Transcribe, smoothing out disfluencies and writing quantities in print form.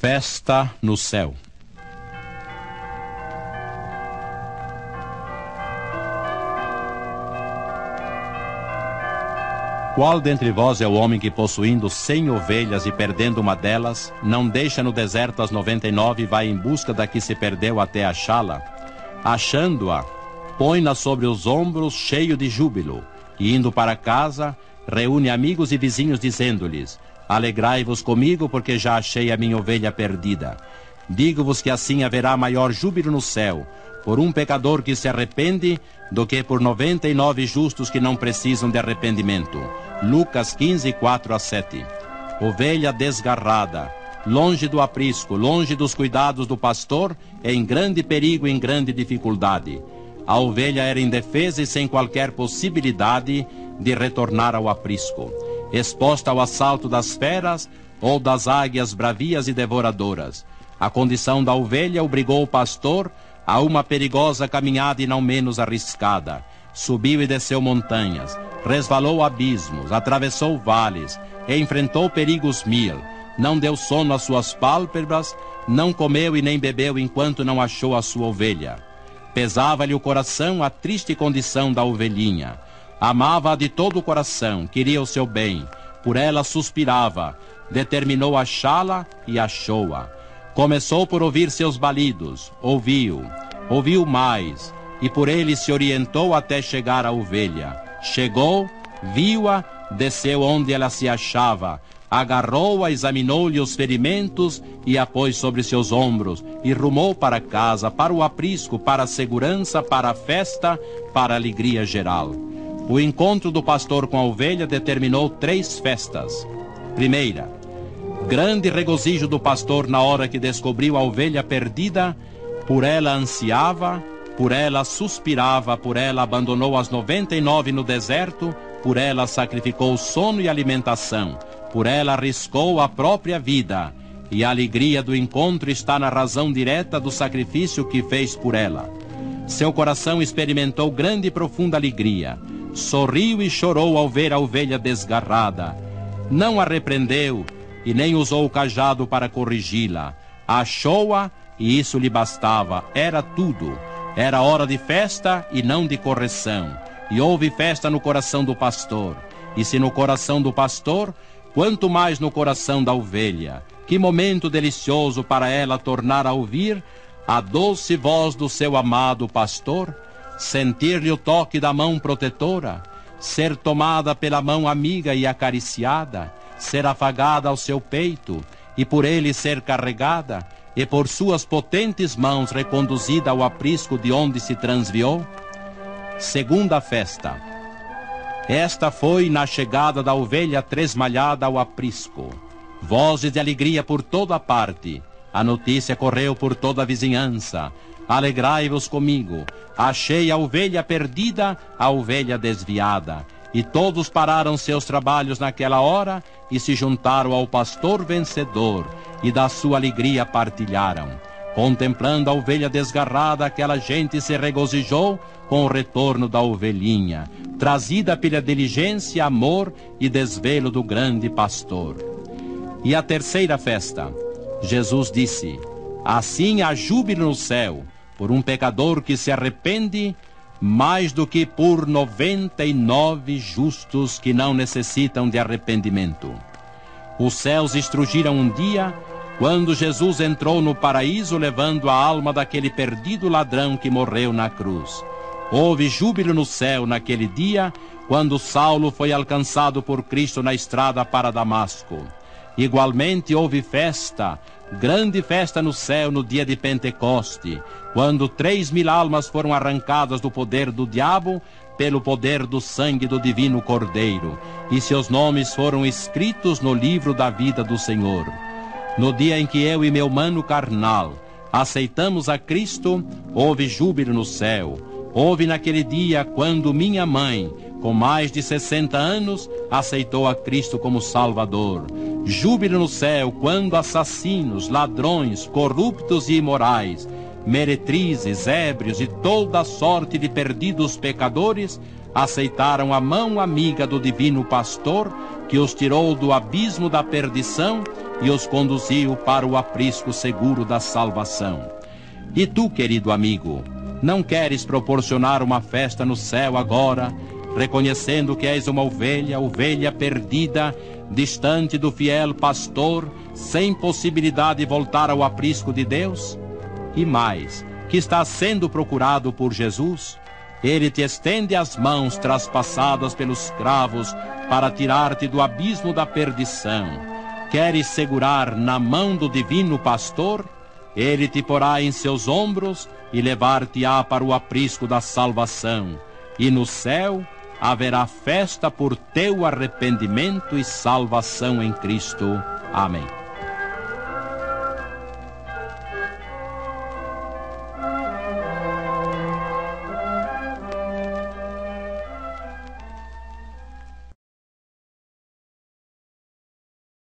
Festa no céu. Qual dentre vós é o homem que, possuindo 100 ovelhas e perdendo uma delas, não deixa no deserto as 99 e vai em busca da que se perdeu até achá-la? Achando-a, põe-na sobre os ombros cheio de júbilo, e indo para casa, reúne amigos e vizinhos dizendo-lhes: alegrai-vos comigo, porque já achei a minha ovelha perdida. Digo-vos que assim haverá maior júbilo no céu por um pecador que se arrepende do que por 99 justos que não precisam de arrependimento. Lucas 15, 4-7. Ovelha desgarrada, longe do aprisco, longe dos cuidados do pastor, em grande perigo, em grande dificuldade. A ovelha era indefesa e sem qualquer possibilidade de retornar ao aprisco, exposta ao assalto das feras ou das águias bravias e devoradoras. A condição da ovelha obrigou o pastor a uma perigosa caminhada e não menos arriscada. Subiu e desceu montanhas, resvalou abismos, atravessou vales, e enfrentou perigos mil. Não deu sono às suas pálpebras, não comeu e nem bebeu enquanto não achou a sua ovelha. Pesava-lhe o coração a triste condição da ovelhinha. Amava-a de todo o coração, queria o seu bem, por ela suspirava, determinou achá-la e achou-a. Começou por ouvir seus balidos, ouviu mais, e por ele se orientou até chegar à ovelha. Chegou, viu-a, desceu onde ela se achava, agarrou-a, examinou-lhe os ferimentos e a pôs sobre seus ombros, e rumou para casa, para o aprisco, para a segurança, para a festa, para a alegria geral. O encontro do pastor com a ovelha determinou 3 festas. Primeira, grande regozijo do pastor na hora que descobriu a ovelha perdida. Por ela ansiava, por ela suspirava, por ela abandonou as 99 no deserto, por ela sacrificou sono e alimentação, por ela arriscou a própria vida, e a alegria do encontro está na razão direta do sacrifício que fez por ela. Seu coração experimentou grande e profunda alegria, sorriu e chorou ao ver a ovelha desgarrada. Não a repreendeu e nem usou o cajado para corrigi-la. Achou-a e isso lhe bastava, era tudo. Era hora de festa e não de correção. E houve festa no coração do pastor. E se no coração do pastor, quanto mais no coração da ovelha. Que momento delicioso para ela tornar a ouvir a doce voz do seu amado pastor, sentir-lhe o toque da mão protetora, ser tomada pela mão amiga e acariciada, ser afagada ao seu peito, e por ele ser carregada, e por suas potentes mãos reconduzida ao aprisco de onde se transviou? Segunda festa. Esta foi na chegada da ovelha tresmalhada ao aprisco. Vozes de alegria por toda parte. A notícia correu por toda a vizinhança. Alegrai-vos comigo. Achei a ovelha perdida, a ovelha desviada. E todos pararam seus trabalhos naquela hora e se juntaram ao pastor vencedor, e da sua alegria partilharam. Contemplando a ovelha desgarrada, aquela gente se regozijou com o retorno da ovelhinha, trazida pela diligência, amor e desvelo do grande pastor. E a terceira festa, Jesus disse: assim há júbilo no céu por um pecador que se arrepende, mais do que por 99 justos que não necessitam de arrependimento. Os céus estrugiram um dia, quando Jesus entrou no paraíso levando a alma daquele perdido ladrão que morreu na cruz. Houve júbilo no céu naquele dia, quando Saulo foi alcançado por Cristo na estrada para Damasco. Igualmente houve festa, grande festa no céu no dia de Pentecoste, quando 3.000 almas foram arrancadas do poder do diabo pelo poder do sangue do divino Cordeiro, e seus nomes foram escritos no livro da vida do Senhor. No dia em que eu e meu mano carnal aceitamos a Cristo, houve júbilo no céu. Houve naquele dia quando minha mãe, com mais de 60 anos, aceitou a Cristo como Salvador. Júbilo no céu quando assassinos, ladrões, corruptos e imorais, meretrizes, ébrios e toda sorte de perdidos pecadores aceitaram a mão amiga do divino pastor, que os tirou do abismo da perdição e os conduziu para o aprisco seguro da salvação. E tu, querido amigo, não queres proporcionar uma festa no céu agora, reconhecendo que és uma ovelha perdida, distante do fiel pastor, sem possibilidade de voltar ao aprisco de Deus? E mais, que estás sendo procurado por Jesus? Ele te estende as mãos traspassadas pelos cravos para tirar-te do abismo da perdição. Queres segurar na mão do divino pastor? Ele te porá em seus ombros e levar-te-á para o aprisco da salvação. E no céu haverá festa por teu arrependimento e salvação em Cristo. Amém.